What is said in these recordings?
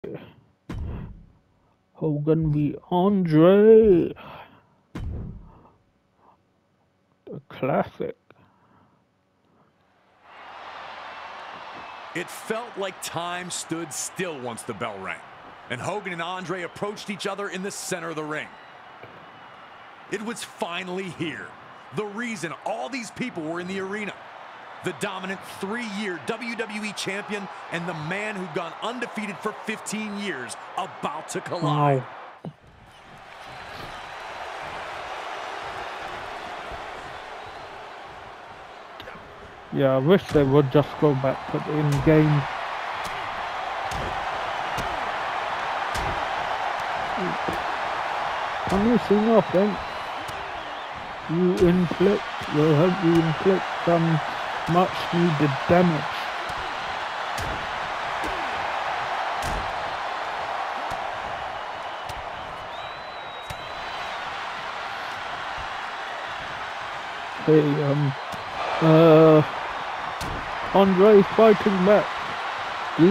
Hogan v Andre. A classic. It felt like time stood still once the bell rang, and Hogan and Andre approached each other in the center of the ring. It was finally here. The reason all these people were in the arena. The dominant 3-year WWE champion and the man who'd gone undefeated for 15 years about to collide. Oh. Yeah, I wish they would just go back to the in-game. Punishing offense. You will help you inflict some much needed damage. Hey, Andre fighting back. Do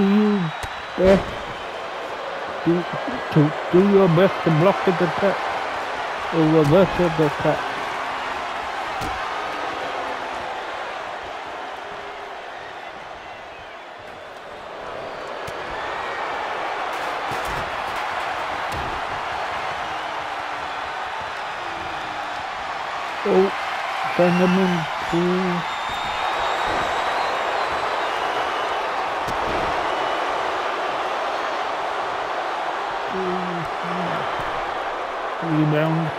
your best to block the attack or reverse the attack. Oh, send them into rebound.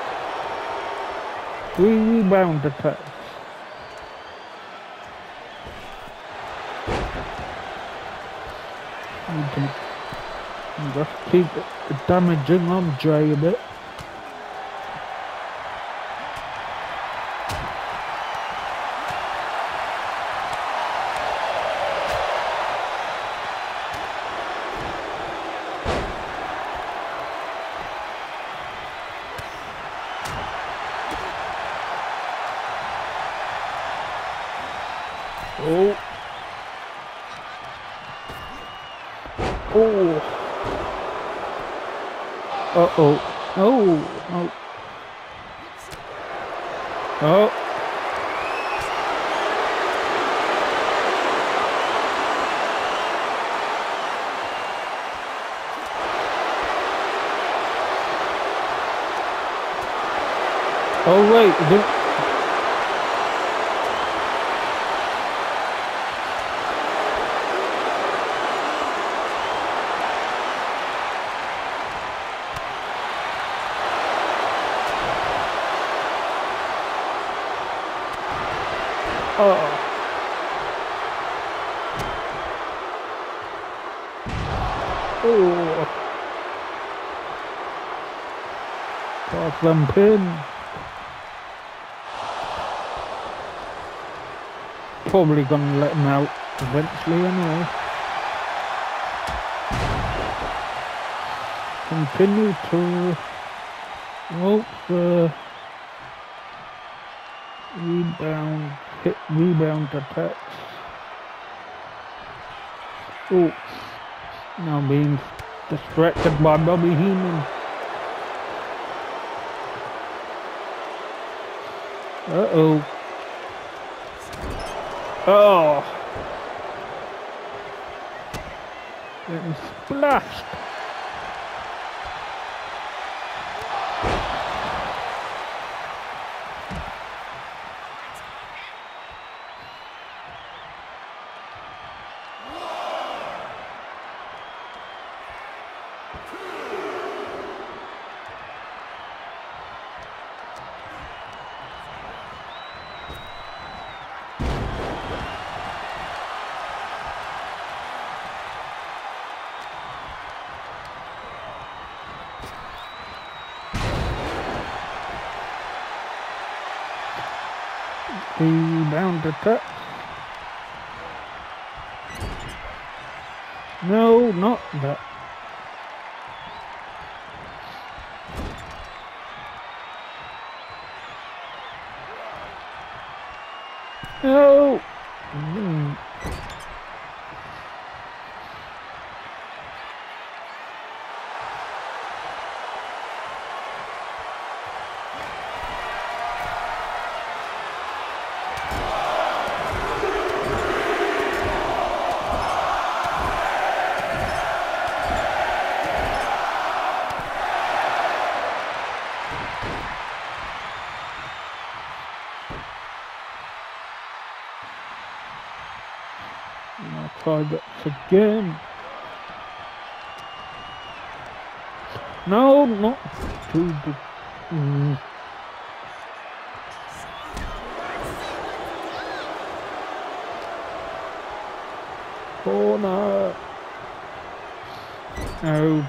3 rebound attacks. You can just keep damaging Andre a bit. Oh. Oh. Uh-oh. Oh. Oh. Oh. Oh, wait. Oh. Oh. Got them pin. Probably gonna let him out eventually anyway. Continue to rebound, hit rebound attacks. Oh, now being distracted by Bobby Heenan. Uh-oh. Oh. Getting splashed. Rebound attack. No, not that. No. try this again. No, not too big. Corner. No.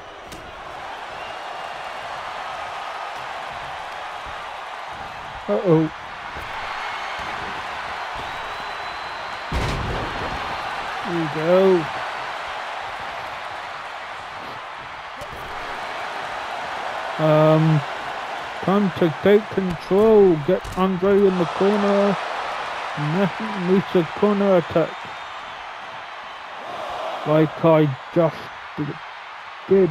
Uh-oh. There we go. Time to take control. Get Andre in the corner. Meet a corner attack. Like I just did.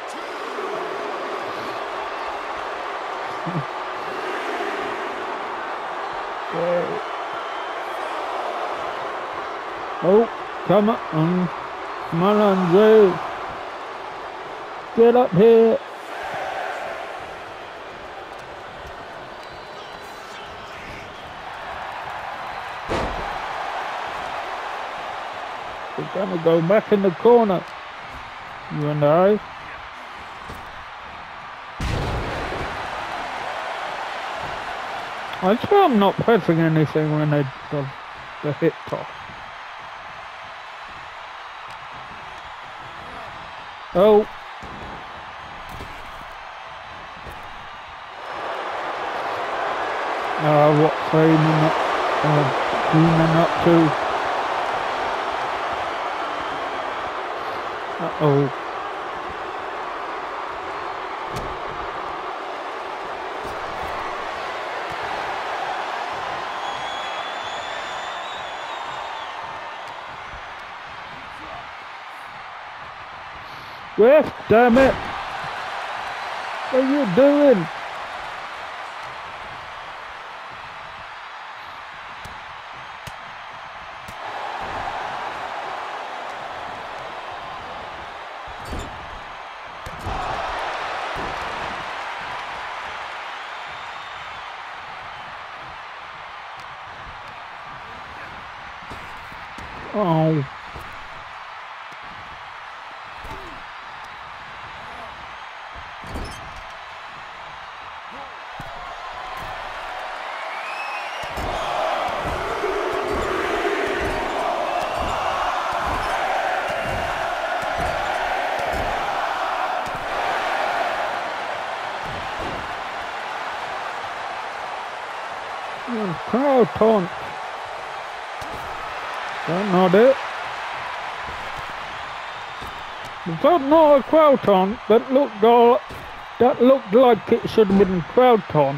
Oh, come on. Come on, Andre. Get up here. We're gonna go back in the corner. You and I. I swear I'm not pressing anything when I do the hit toss. Oh. What's Cena up to? Uh-oh. Ref, damn it! What are you doing? Oh. Crowd taunt. That's not it. That's not a crowd taunt. That looked like it should have been crowd taunt.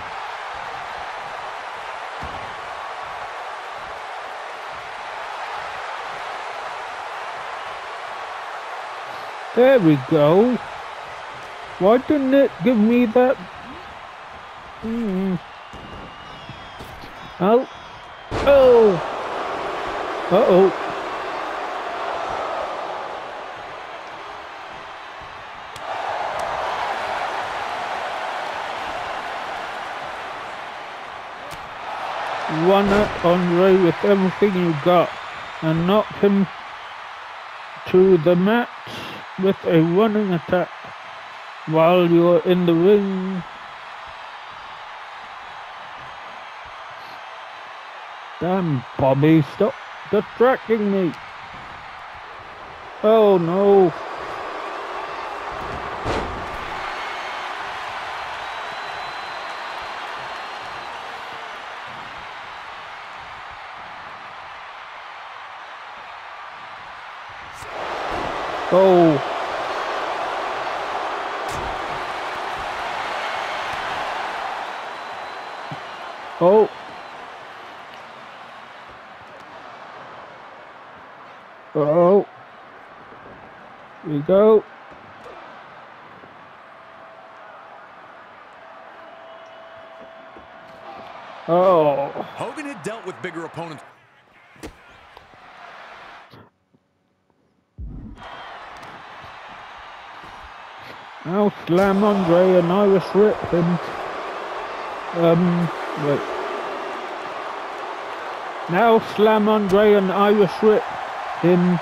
There we go. Why didn't it give me that? Oh. Oh. Uh-oh. One at Andre with everything you got and knocked him to the mat with a running attack while you're in the ring. Damn, Bobby, stop distracting me. Oh no. Oh. Oh. Oh, here we go. Oh. Hogan had dealt with bigger opponents. Now slam Andre and Irish rip him. Wait. Now slam Andre and Irish rip him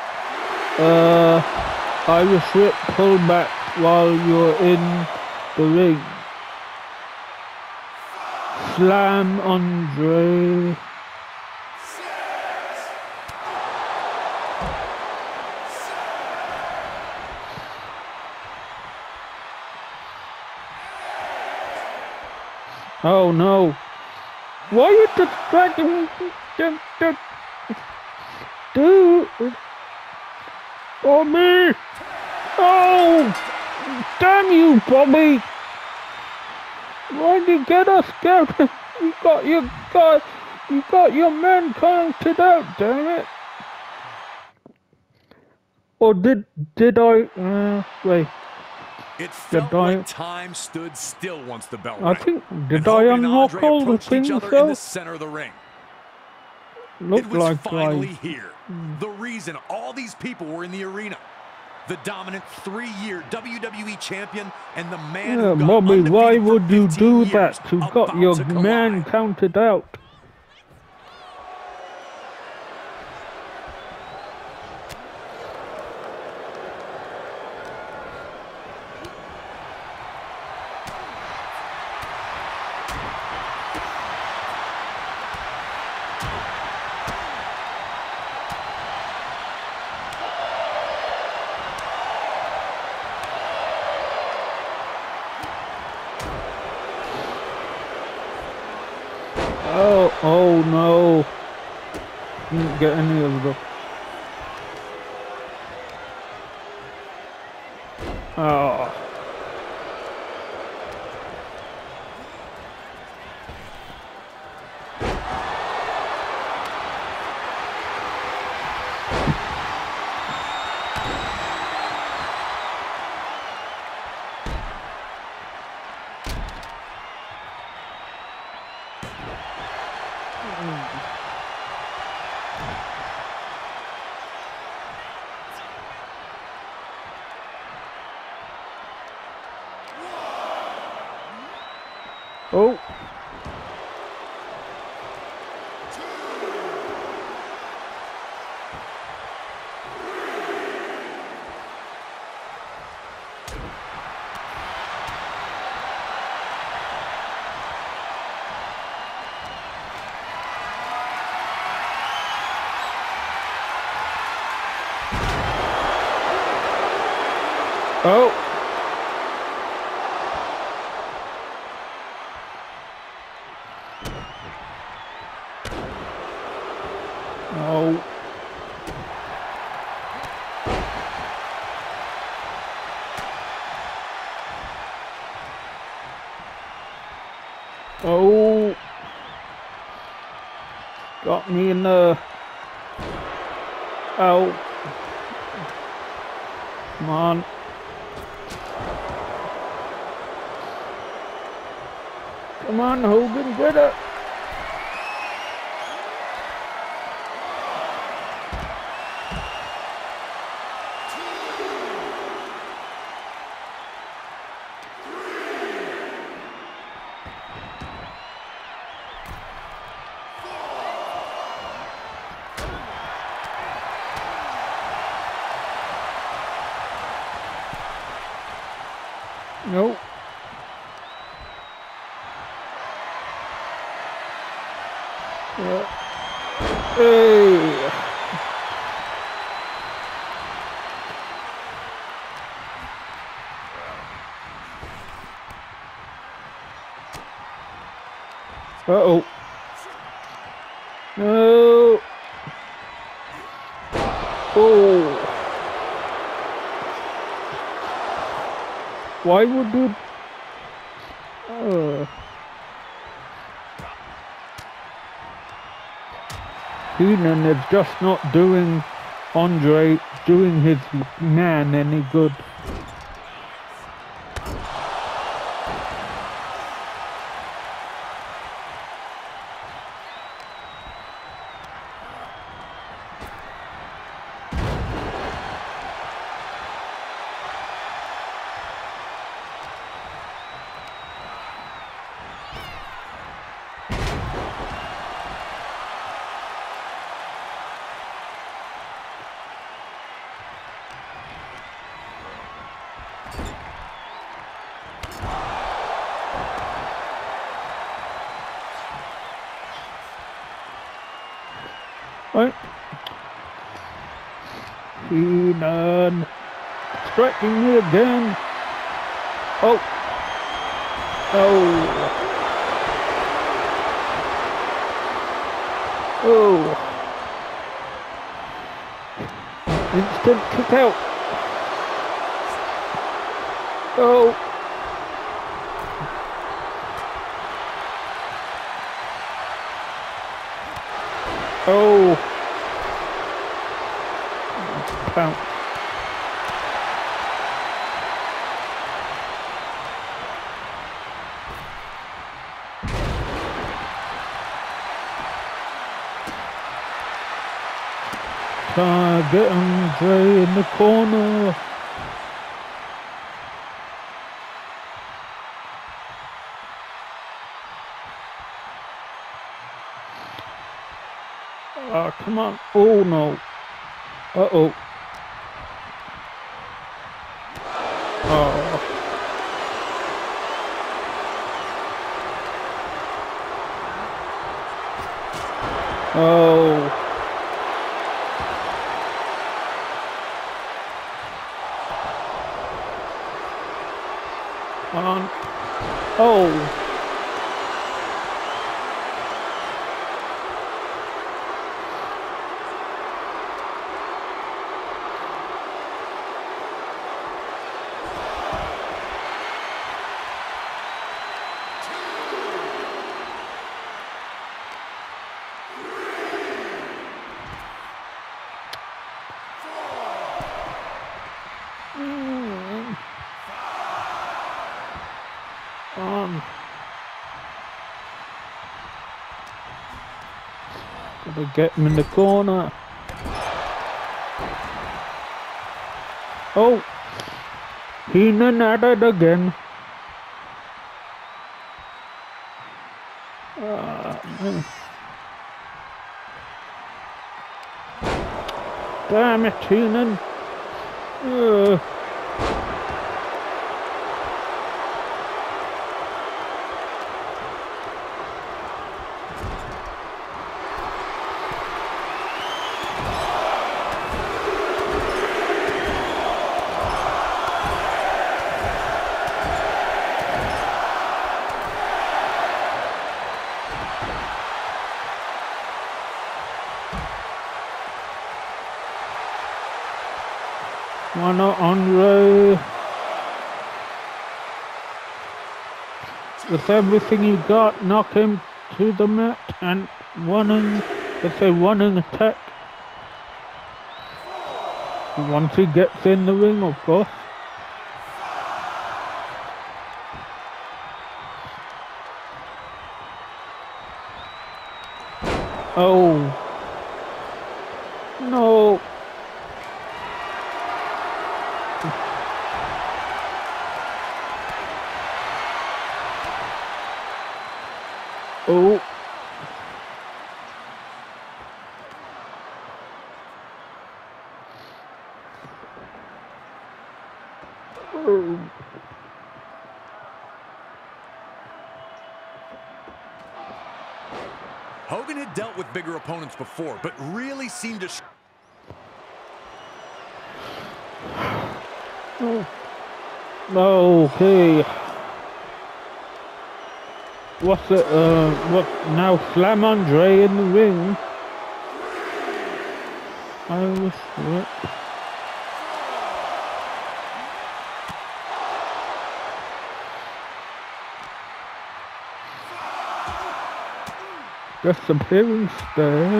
Irish whip pullback while you're in the ring. Slam Andre. Oh no. Why are you distracting me? Dude. Bobby. Oh. Damn you, Bobby. Why'd you get us scared? You got your man counted out, damn it. Or did I wait. It felt like time stood still once the bell rang. I think did I unlock all the things in the center of the ring. Looked it was like finally here. The reason all these people were in the arena. The dominant 3-year WWE champion and the man who got Bobby, why for would you 15 do years that? You got your man counted out. Oh no. Didn't get any of them. Oh. Oh. Oh. Oh. Oh. Got me in the... Oh. Come on. Come on, Hogan, get it. Nope. Hey. Uh-oh. No. Oh. Why would you... Heenan is just not doing Andre, doing his man any good. Right. Cena striking me again. Oh. Oh. Oh. Instant kick out. Oh. Oh. Bounce. Target Andre in the corner. Oh, come on. Oh, no. Uh-oh. Oh. Oh. On. Oh. Gotta get him in the corner. Oh, Heenan at it again. Damn it, Heenan. Why not Andre? With everything you got, knock him to the mat and it's a running attack. Once he gets in the ring, of course. Oh. No. Oh. Oh. Hogan had dealt with bigger opponents before, but really seemed to... Oh. Okay. What's it, what, now slam Andre in the ring. Irish whip. Just appearing instead.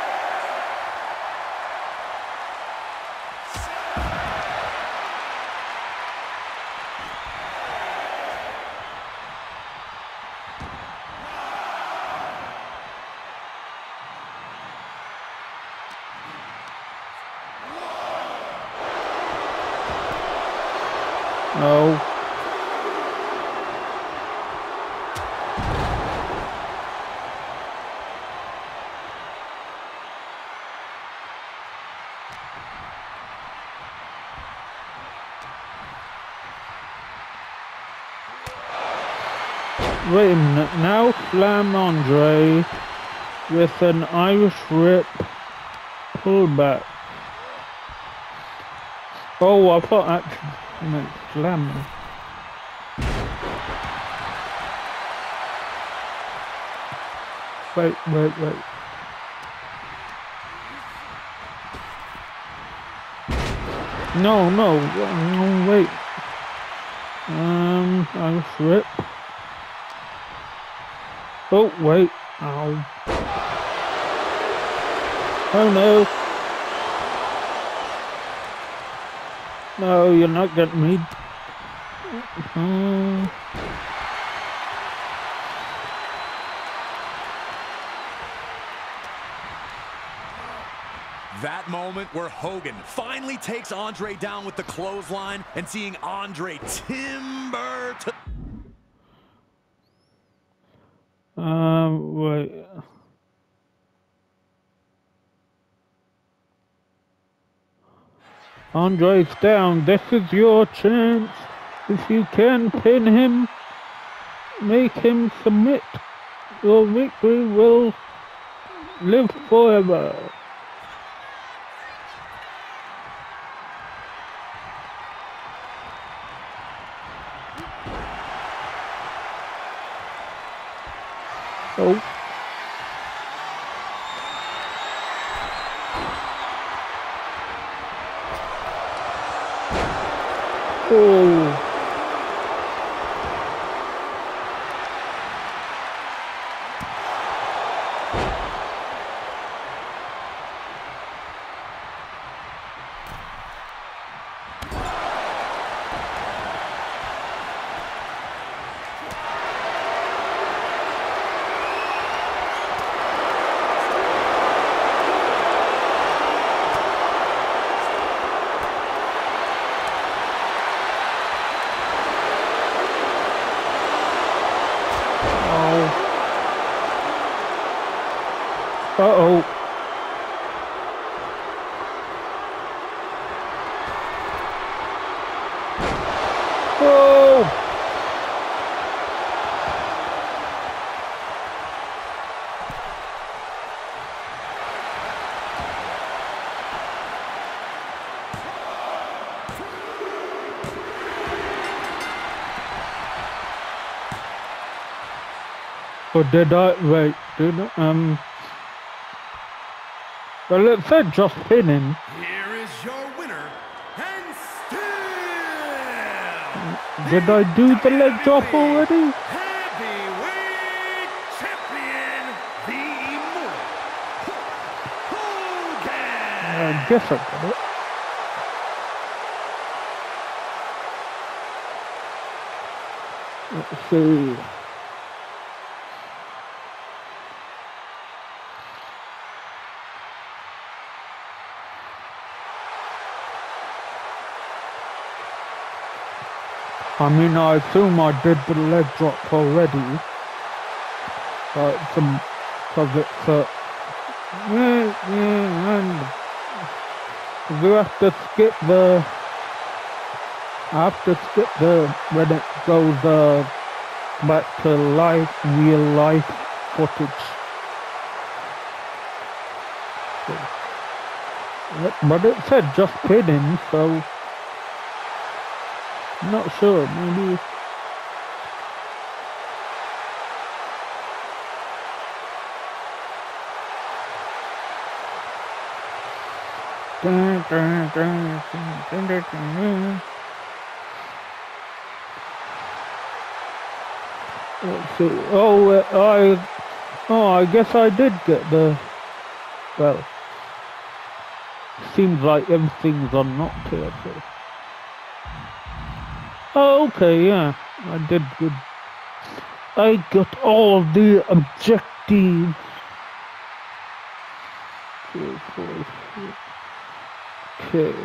No. Wait a minute, now slam Andre with an Irish whip pullback. Oh, I thought actually meant slam. Wait. No, wait. I'll slip. Oh, wait. Ow. Oh, no. No, you're not getting me. That moment where Hogan finally takes Andre down with the clothesline and seeing Andre timber to... Wait. Andre's down. This is your chance. If you can pin him, make him submit. Your victory will live forever. Oh. Oh. Uh-oh. Oh! Or did I? Wait, did I? Well, it said just pinning. Here is your winner, and still Did I do the leg drop already? heavyweight champion, the immortal Hogan. I guess I got it. Let's see. I mean, I assume I did the leg drop already. Because it's and you have to skip the. I have to skip the when it goes back to real life footage. But it said just pinning, so. Not sure, maybe. Let's see. I guess I did get the. Well, seems like everything's unlocked here. So. Oh, okay, yeah, I did good. I got all the objectives. 2, 4, 6. Okay.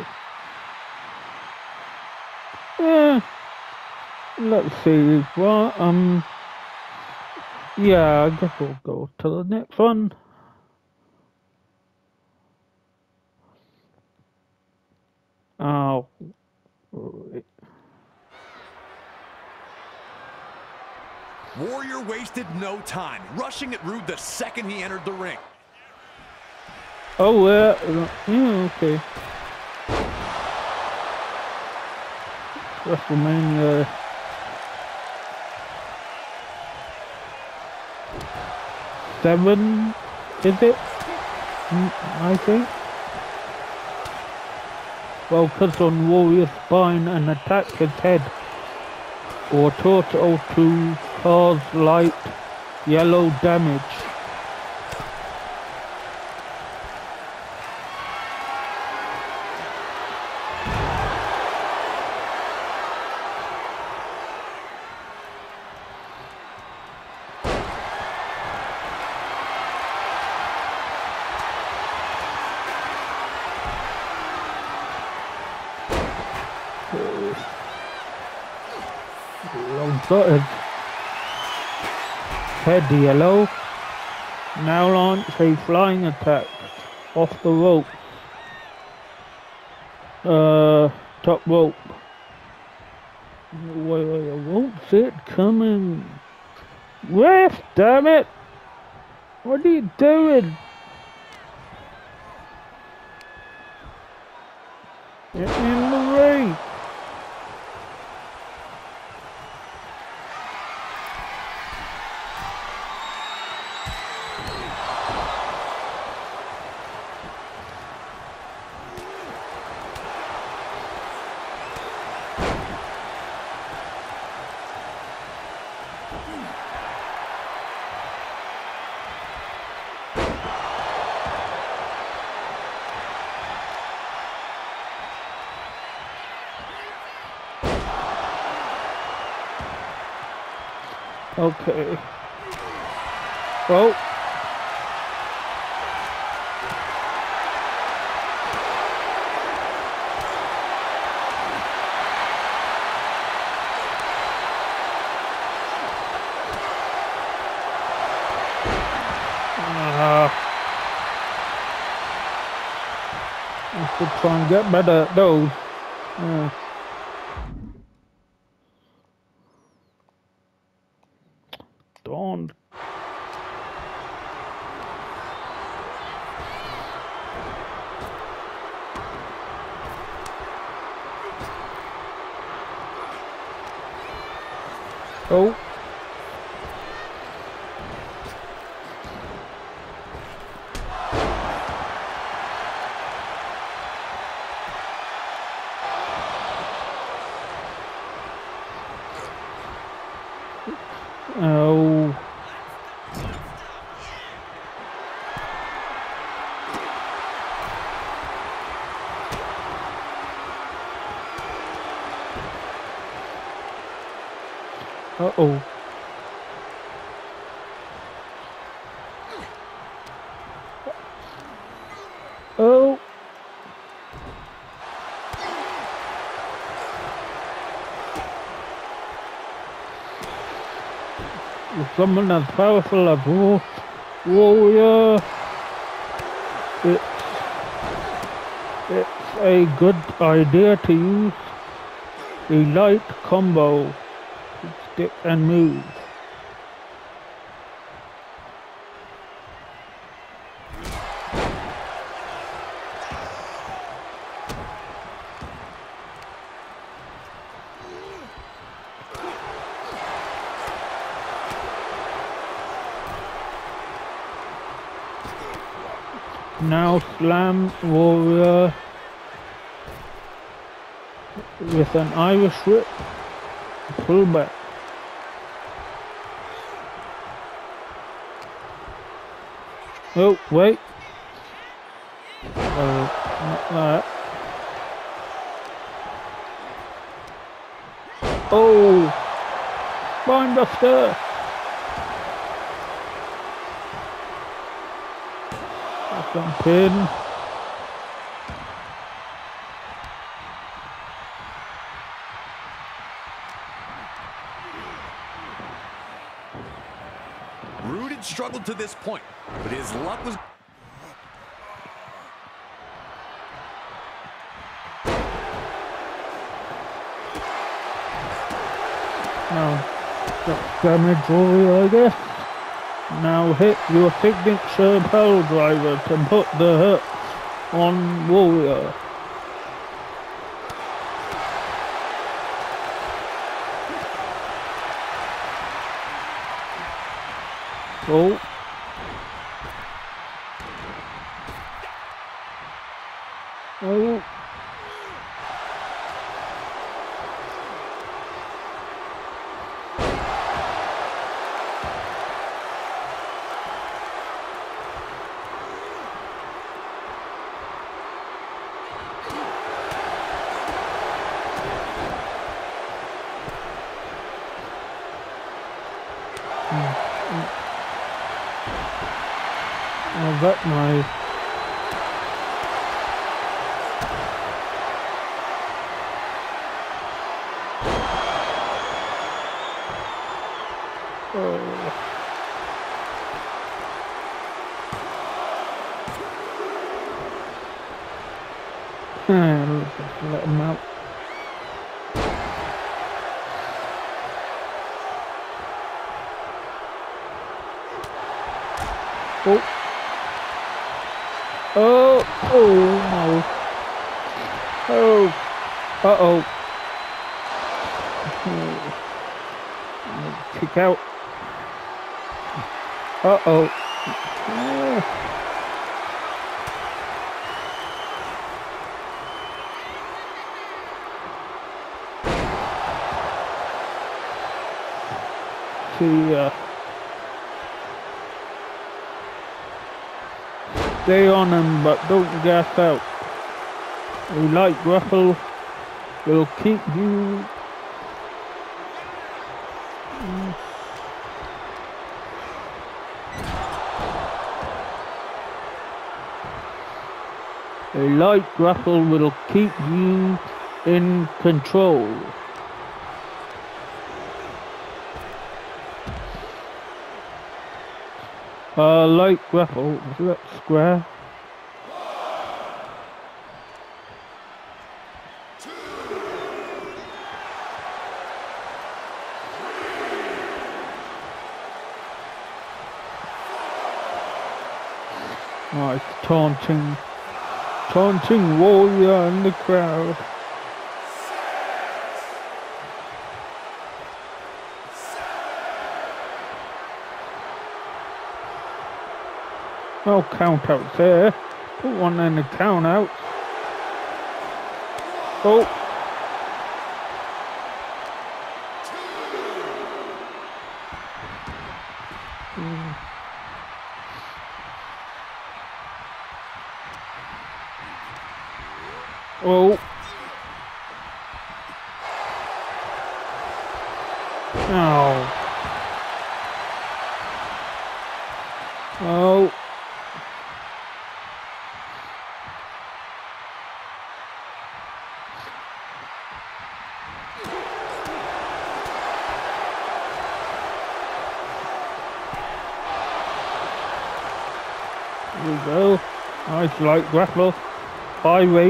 Yeah. Let's see. Well, yeah, I guess we'll go to the next one. Oh. Right. Warrior wasted no time, rushing at Rude the second he entered the ring. Oh, yeah, okay. WrestleMania. Seven, is it? I think. Focus on warrior's spine and attack his head or torso to cause light yellow damage. Got his head yellow. Now launch a flying attack off the rope. Top rope. Wait, I won't see it coming. Ref, damn it! What are you doing? Get in the ring. Okay. Well. I should try and get better at those. Don't. Oh. Oh. Uh-oh. Oh. With someone as powerful as Warrior, it's a good idea to use a light combo, stick and move. Now slam Warrior with an Irish whip, pull back. Oh, wait. Not that. Oh, Spinebuster. Jump in. Rude had struggled to this point, but his luck was... Now, that's damage Warrior, I guess. Now hit your signature power driver to put the hurt on Warrior. Oh. Oh. Oh, that nice. Oh. Just let him out. Oh. Oh. Oh no. Oh. Uh-oh. Kick out. Uh-oh. See, stay on him, but don't gas out. A light grapple will keep you. A light grapple will keep you in control. Light grapple, is that square? Oh, it's taunting Warrior in the crowd. No count outs there. Put one in the count out. Oh. Oh. Oh. Oh. There we go. Nice light grappler. 5-8.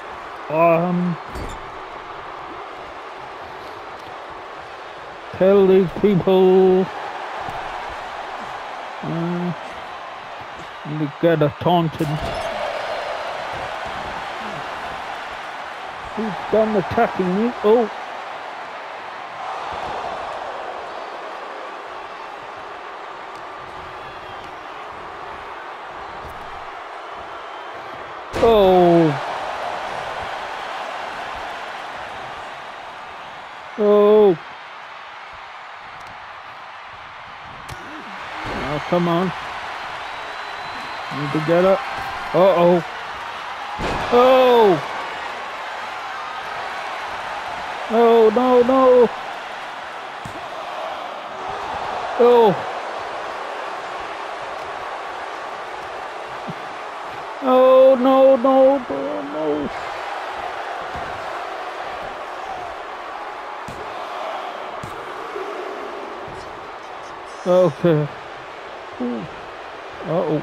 Tell these people to get a taunted. He's done attacking me. Oh. Oh. Oh. Oh, come on. Need to get up. Uh-oh. Oh. Oh, no, no. Oh. Oh, no, no, no. Okay. Uh-oh.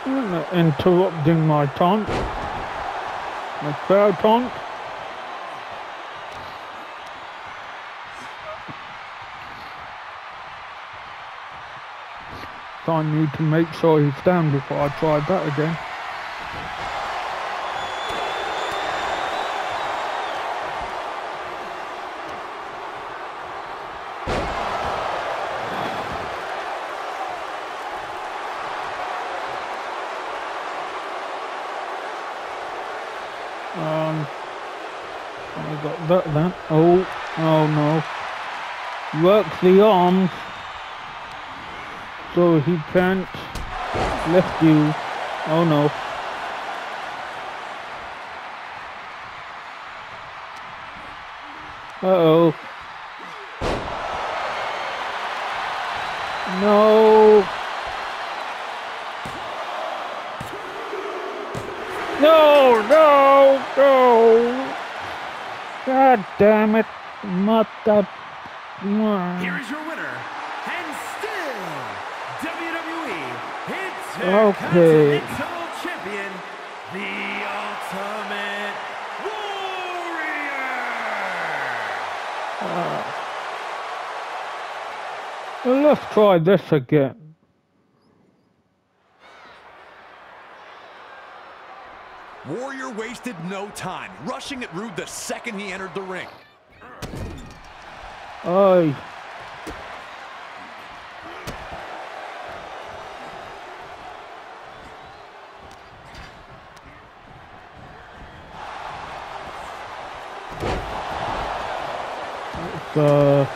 Interrupting my taunt. My crowd taunt. So I need to make sure he's down before I try that again. I got that then. Oh no. Works the arms so he can't lift you. Oh no. Uh-oh. No. No. God damn it. Mother. Here is your winner, and still WWE Okay. Intercontinental Champion, the Ultimate Warrior. Well, let's try this again. Warrior wasted no time, rushing at Rude the second he entered the ring. Aye. It's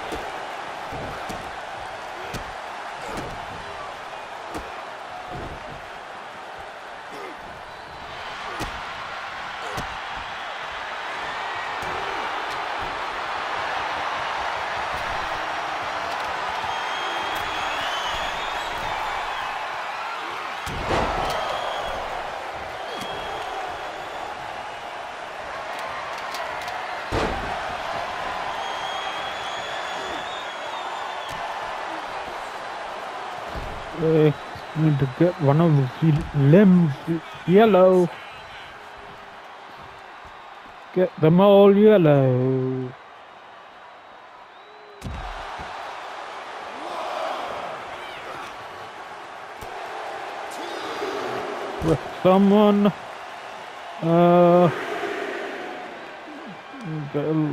need to get one of the limbs yellow. Get them all yellow. With someone, get a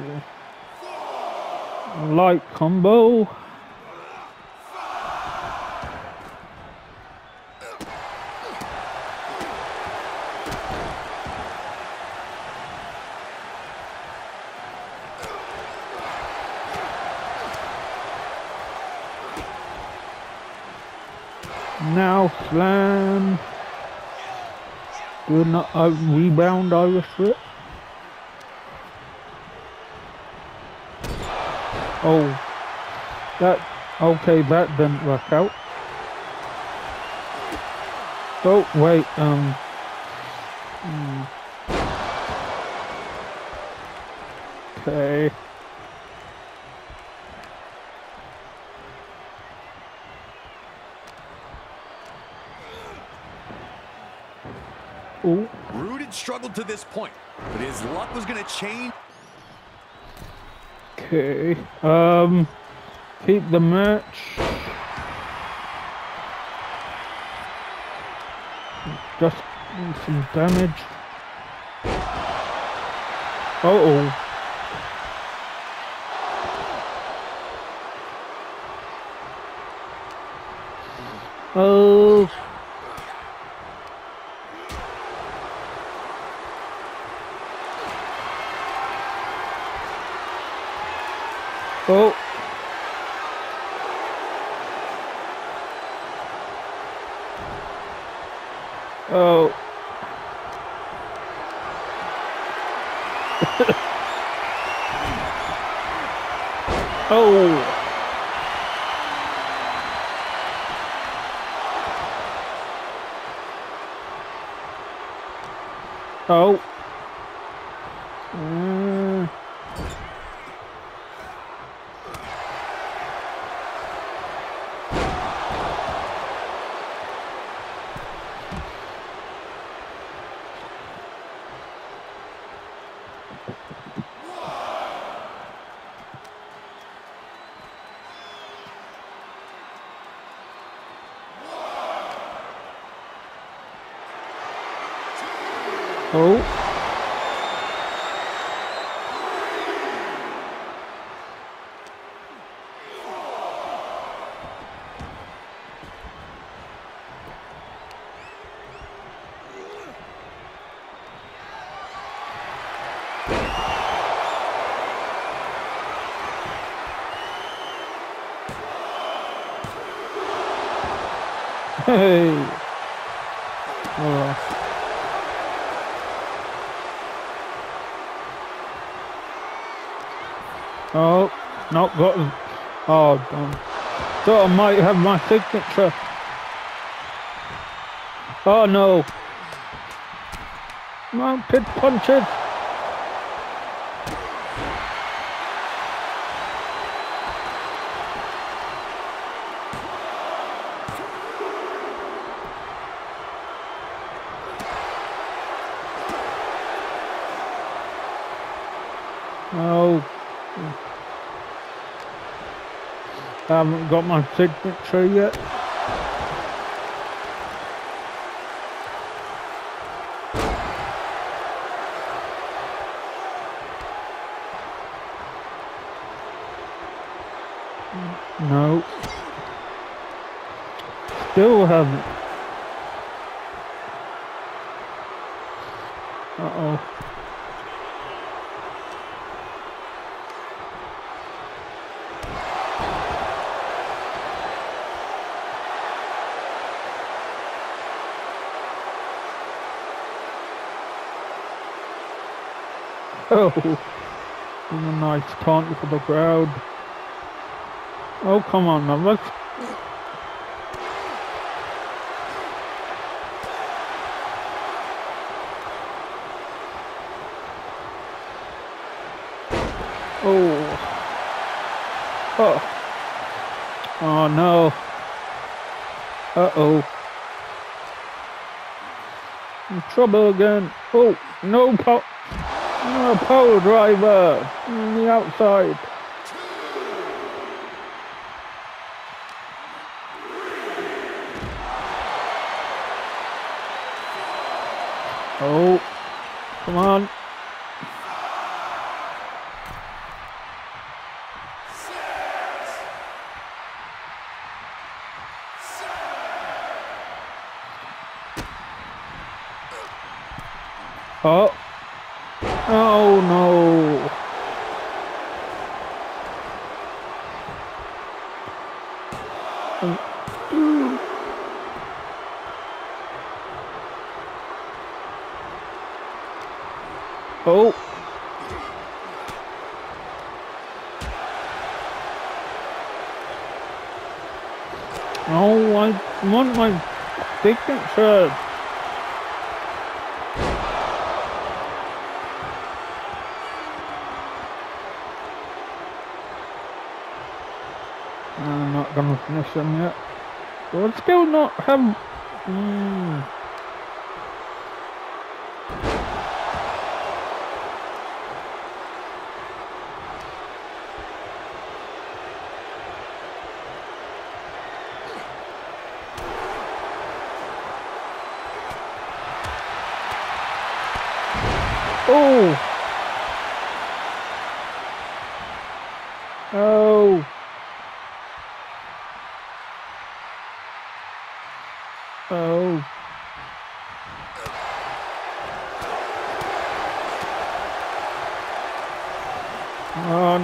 light combo. Now slam. Good enough. Rebound Irish whip. Oh, that okay. That didn't work out. Oh wait. Okay. Ooh. Rude had struggled to this point, but his luck was going to change. Okay. Keep the match. Just some damage. Uh-oh. Oh. Oh. Oh. Oh. Oh. Oh. Hey. Oh. Oh, not got. Oh, damn. Thought I might have my signature. Oh no. Mounted punches. Oh. I haven't got my signature yet. No. Still haven't. Uh-oh. Oh, a nice taunt for the crowd. Oh, come on now, let's... Oh. Oh. Oh no. Uh-oh. In trouble again. Oh, no pop. No, pole driver on the outside. Oh, come on. Oh. Oh no. Oh. Oh, I want my signature. I'm not gonna finish them yet. But still not have. Oh! Oh! Oh! Come on!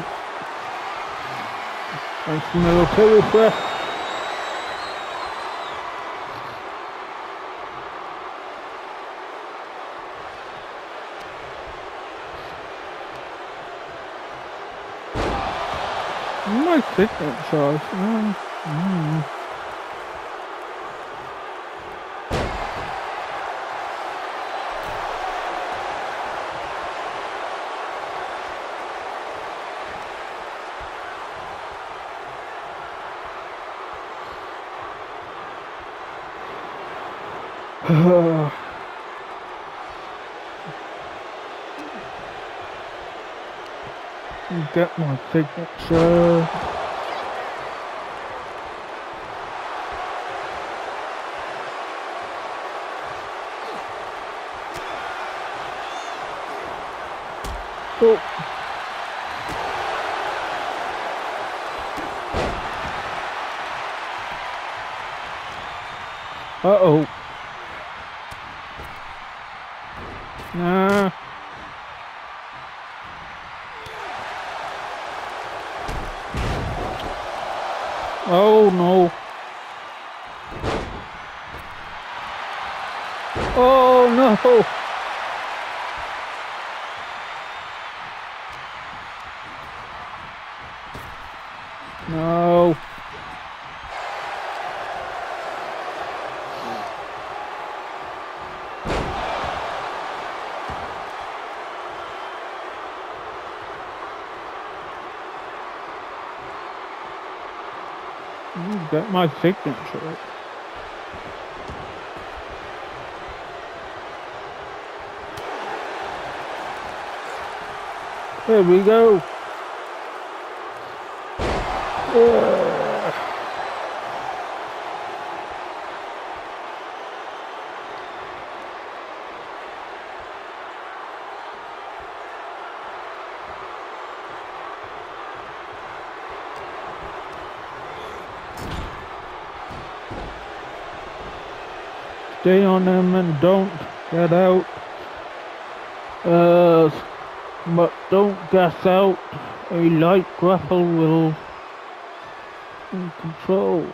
Nice military press. My signature. Get my signature. Oh. Uh-oh. Nah. Oh no. Oh no. No. Get my signature. There we go. Stay on them and don't get out. But don't gas out. A light grapple will in control.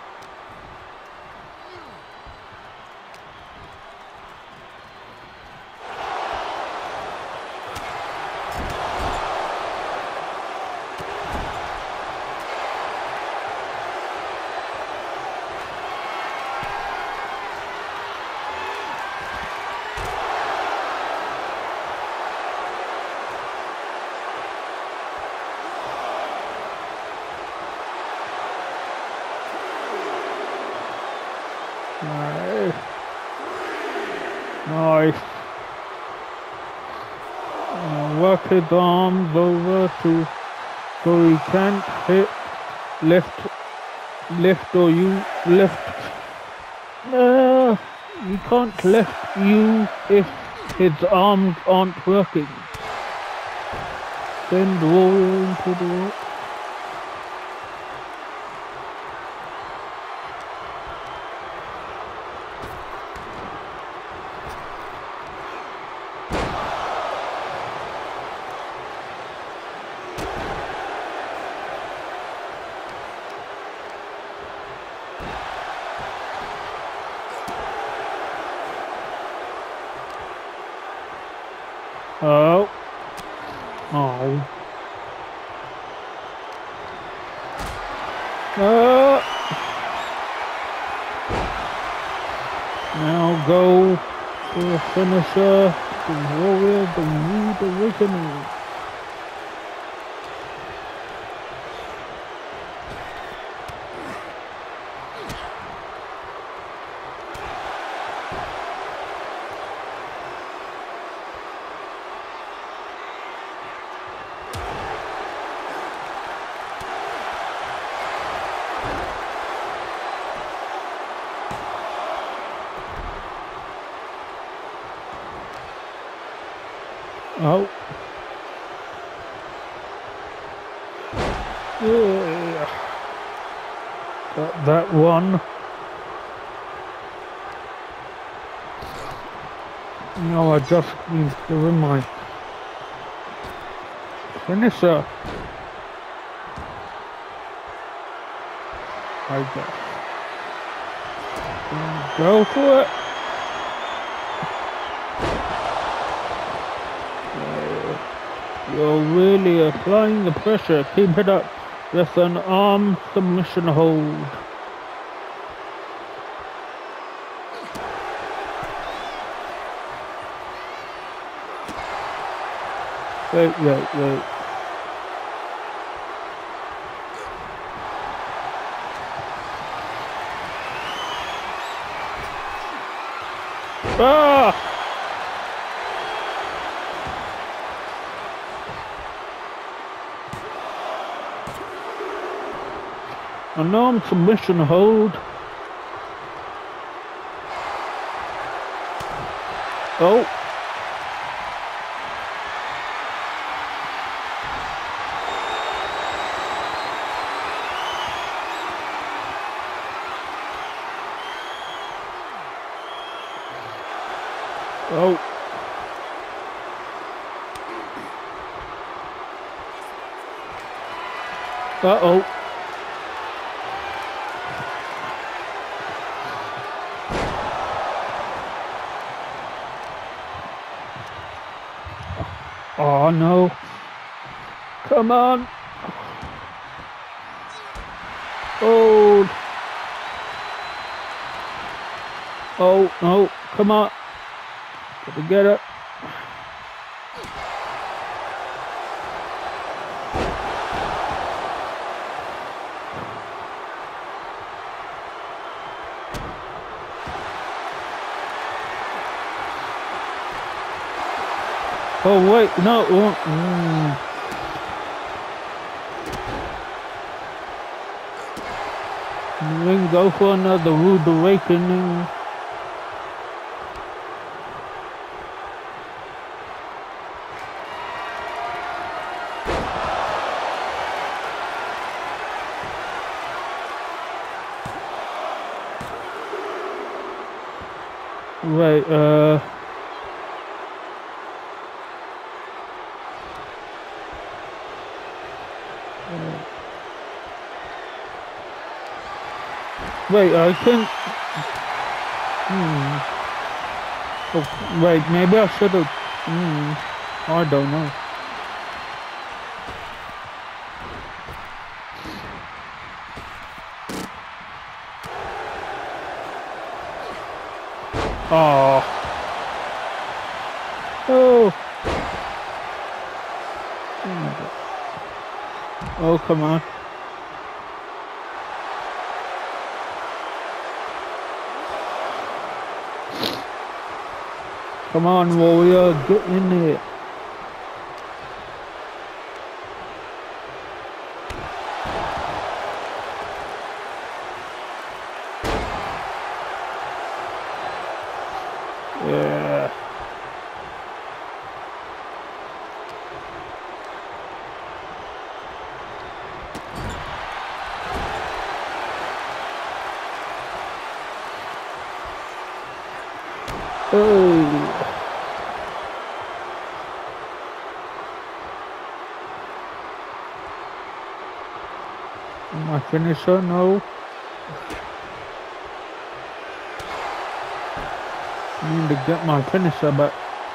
Nice. Work his arms over to so he can't hit left or you left. You can't left you if his arms aren't working. Send Warrior into the work. Oh. Oh. Now go to the finisher, the Warrior, the Rude Awakening. Oh. Yeah. Got that one. Now I just need to give him my finisher. I guess. Go for it. You're really applying the pressure. Keep it up. Just an arm submission hold. Wait. Ah! A non-submission hold. Oh. Oh. Uh-oh. Oh no. Come on. Oh. Oh no. Come on. Gotta get it. Oh wait, no. We go for another rude awakening. Wait, wait, I think... Oh, wait, maybe I should have... I don't know. Oh. Oh. Oh, come on. Come on, Warrior, get in there. Yeah. Oh. My finisher, no. I need to get my finisher back.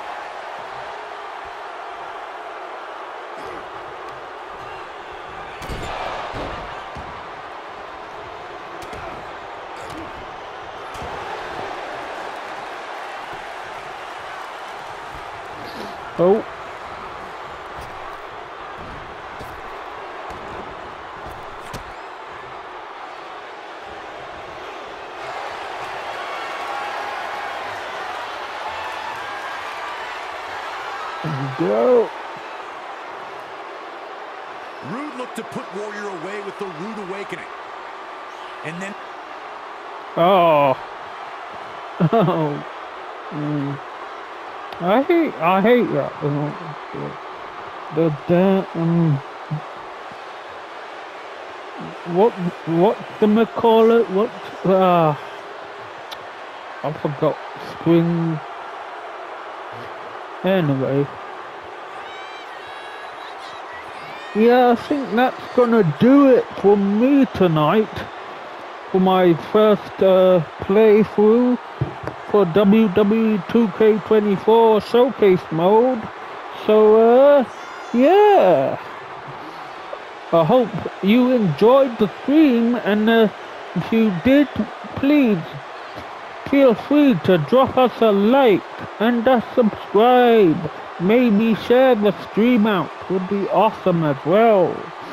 Oh. Go. Rude looked to put Warrior away with the Rude Awakening. And then... Oh. Oh. I hate that. What do call it? What? I forgot. Spring. Anyway. Yeah, I think that's gonna do it for me tonight. For my first playthrough for WWE 2K24 showcase mode. So yeah, I hope you enjoyed the stream, and if you did, please feel free to drop us a like and a subscribe. Maybe share the stream out, would be awesome as well.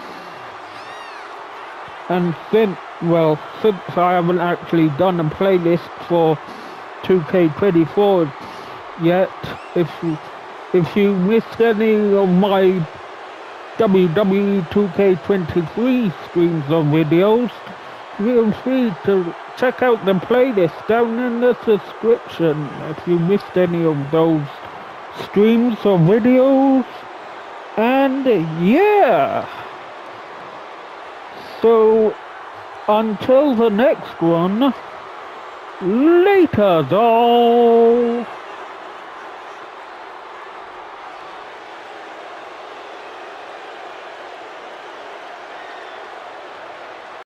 And since I haven't actually done a playlist for 2K24 yet, if you missed any of my WWE 2K23 streams or videos, feel free to check out the playlist down in the description if you missed any of those streams or videos. And yeah, so until the next one, later, doll.